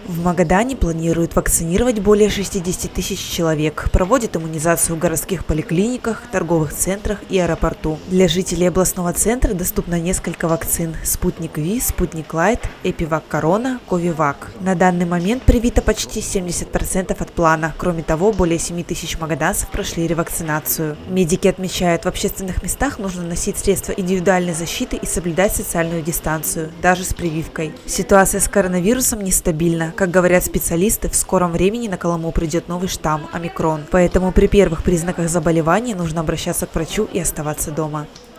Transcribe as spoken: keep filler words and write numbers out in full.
В Магадане планируют вакцинировать более шестидесяти тысяч человек. Проводят иммунизацию в городских поликлиниках, торговых центрах и аэропорту. Для жителей областного центра доступно несколько вакцин – Спутник Ви, Спутник Лайт, Эпивак Корона, Ковивак. На данный момент привито почти семьдесят процентов от плана. Кроме того, более семи тысяч магаданцев прошли ревакцинацию. Медики отмечают, в общественных местах нужно носить средства индивидуальной защиты и соблюдать социальную дистанцию, даже с прививкой. Ситуация с коронавирусом нестабильна. Как говорят специалисты, в скором времени на Колыму придет новый штамм – омикрон. Поэтому при первых признаках заболевания нужно обращаться к врачу и оставаться дома.